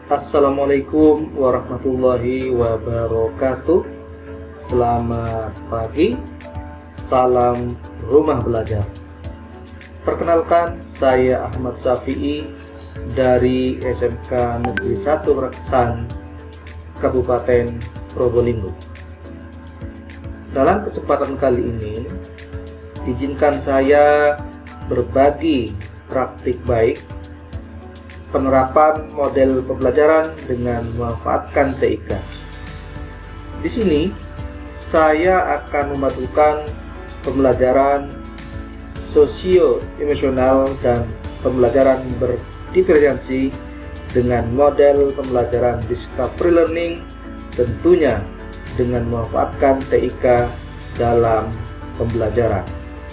Assalamualaikum warahmatullahi wabarakatuh. Selamat pagi. Salam rumah belajar. Perkenalkan, saya Ahmad Syafi'i dari SMK Negeri 1 Reksan, Kabupaten Probolinggo. Dalam kesempatan kali ini, izinkan saya berbagi praktik baik penerapan model pembelajaran dengan memanfaatkan TIK. Di sini saya akan memadukan pembelajaran sosio-emosional dan pembelajaran berdiferensiasi dengan model pembelajaran discovery learning, tentunya dengan memanfaatkan TIK dalam pembelajaran.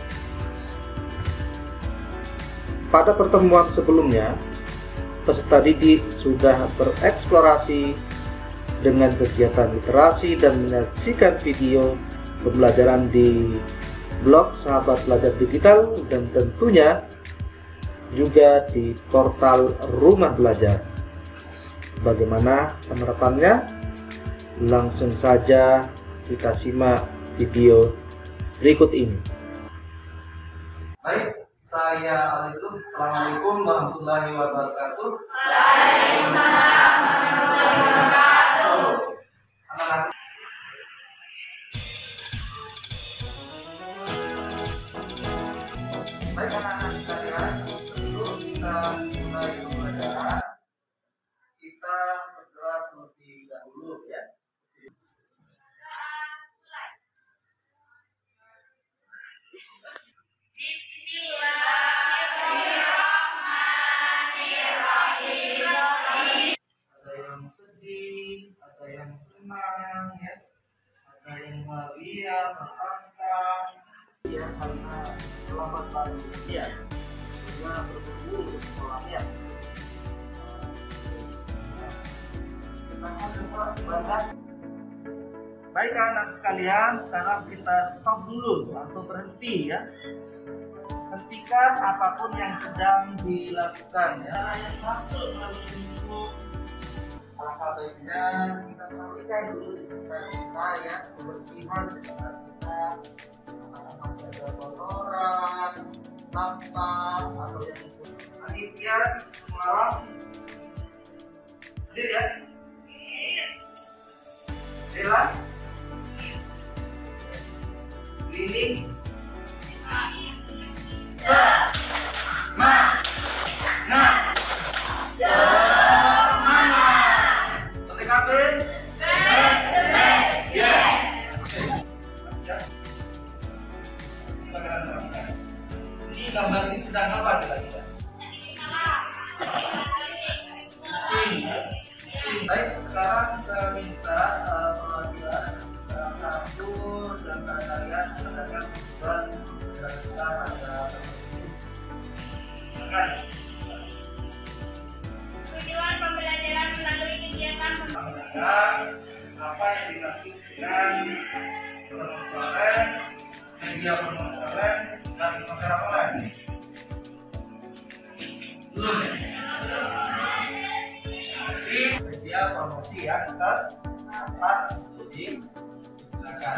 Pada pertemuan sebelumnya, peserta didik sudah bereksplorasi dengan kegiatan literasi dan menyaksikan video pembelajaran di blog Sahabat Belajar Digital dan tentunya juga di portal Rumah Belajar. Bagaimana penerapannya? Langsung saja kita simak video berikut ini. Baik, saya Alidun. Assalamualaikum warahmatullahi wabarakatuh. Waalaikumsalam warahmatullahi wabarakatuh. Anak-anak, baik anak-anak sekalian, sebelum kita mulai pembelajaran, kita berdoa terlebih dahulu ya. Ada yang sedih, ada yang senang ya, ada yang bahagia, berangkat ya, karena terlambat balik ya, dia berburu ke sekolah ya. Kita akan coba baca. Baik anak sekalian, sekarang kita stop dulu atau berhenti ya. Hentikan apapun yang sedang dilakukan ya. Yang masuk melalui buku, alangkah baiknya kita perhatikan dulu di sekitar kita ya, kebersihan di sekitar kita. Apakah masih ada kotoran, sampah atau yang panitia malam hadir ya. Bella, Lili, semangat. TKP, yes. Ini gambar ini sedang apa kita? Baik, sekarang saya minta perwakilan salah satu dan kalian mengadakan tujuan dan kita pada Tujuan pembelajaran melalui kegiatan pembelajaran apa yang dimaksud dengan penuturan, media penuturan dan penerapan. Belum ya? Jadi media promosi ya, kita dapat untuk digunakan.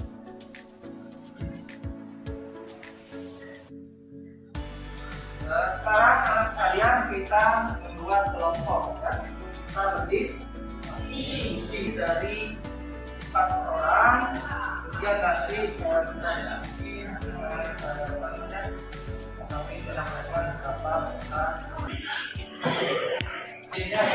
Sekarang anak sekalian kita membuat kelompok ya. Kita berdiskusi dari 4 orang, kemudian nanti kita diskusi dengan sampai kita melakukan beberapa ini ya.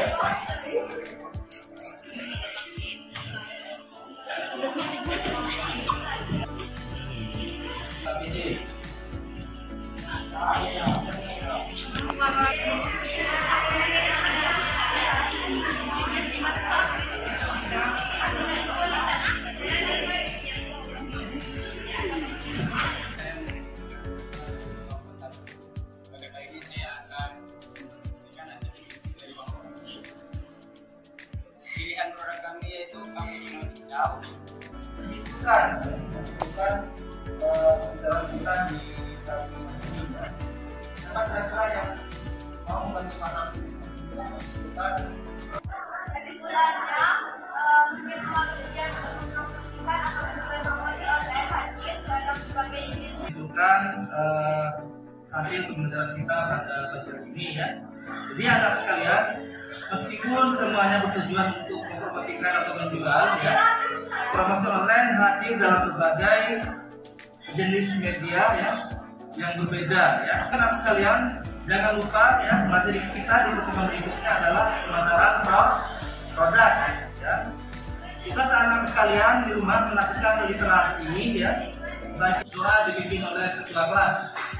anak sekalian, meskipun semuanya bertujuan untuk mempromosikan atau menjual, ya, promosi online hadir dalam berbagai jenis media ya yang berbeda ya. Anak sekalian, jangan lupa ya, materi kita di pertemuan berikutnya adalah pemasaran produk ya. Tugas anak sekalian di rumah melakukan literasi ya. Baik doa dipimpin oleh ketua kelas.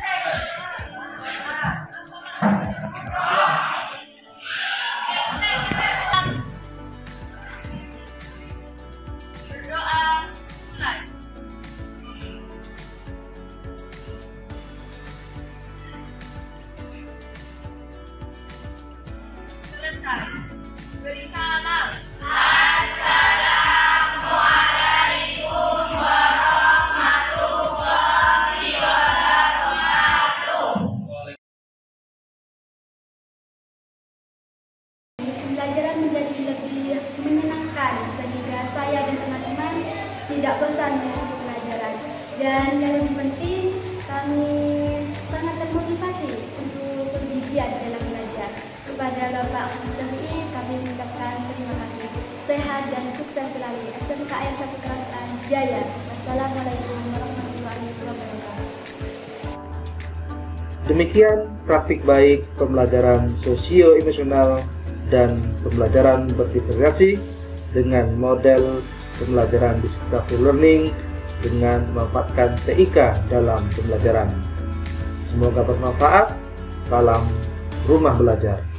Beri salam. Pembelajaran menjadi lebih menyenangkan sehingga saya dan teman-teman tidak bosan dengan pelajaran. Dan yang lebih penting, kami sangat termotivasi untuk lebih giat dalam belajar. Kepada Bapak Ahmad Syafi'i, kami mengucapkan terima kasih. Sehat dan sukses selalu. SMKN 1 Kerasaan Jaya. Wassalamualaikum warahmatullahi wabarakatuh. Demikian praktik baik pembelajaran sosio-emosional dan pembelajaran berintegrasi dengan model pembelajaran disruptive learning dengan memanfaatkan TIK dalam pembelajaran. Semoga bermanfaat. Salam Rumah Belajar.